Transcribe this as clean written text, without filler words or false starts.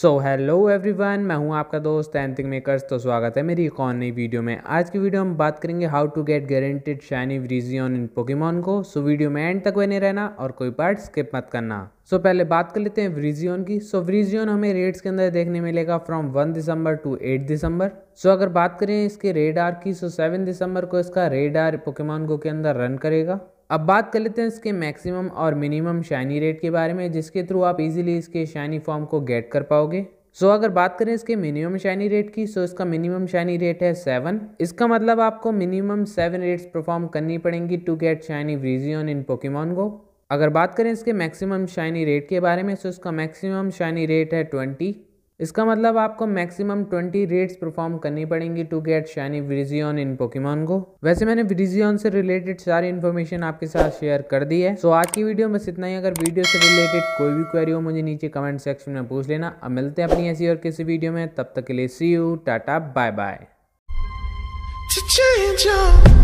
So hello everyone, मैं हूं आपका दोस्त एंथिंग मेकर्स। तो स्वागत है मेरी एक और नई वीडियो में। आज की वीडियो में बात करेंगे how to get guaranteed shiny Virizion in Pokemon go. So video में एंड तक बने रहना और कोई पार्ट स्किप मत करना। सो पहले बात कर लेते हैं व्रीजियन की। सो व्रीजियन हमें रेड्स के अंदर देखने मिलेगा फ्रॉम 1 दिसंबर टू 8 दिसंबर। सो अगर बात करें इसके रेडार की, सो 7 दिसंबर को इसका रेडार पोकेमॉन गो के अंदर रन करेगा। अब बात कर लेते हैं इसके मैक्सिमम और मिनिमम शाइनी रेट के बारे में, जिसके थ्रू आप इजीली इसके शाइनी फॉर्म को गेट कर पाओगे। सो अगर बात करें इसके मिनिमम शाइनी रेट की, सो इसका मिनिमम शाइनी रेट है 7। इसका मतलब आपको मिनिमम 7 रेट्स परफॉर्म करनी पड़ेंगी to get shiny Virizion in Pokemon Go. अगर बात करें इसके मैक्सिमम शाइनी रेट के बारे में, सो इसका मैक्सिमम शाइनी रेट है 20। इसका मतलब आपको मैक्सिमम 20 रेट्स परफॉर्म करनी पड़ेंगी to get shiny Virizion in Pokemon Go. वैसे मैंने व्रीजियन से रिलेटेड सारी इन्फॉर्मेशन आपके साथ शेयर कर दी है। सो आज की वीडियो में बस इतना ही। अगर वीडियो से रिलेटेड कोई भी क्वेरी हो मुझे नीचे कमेंट सेक्शन में पूछ लेना। अब मिलते हैं अपनी ऐसी और किसी वीडियो में, तब तक के लिए see you, tata, bye bye.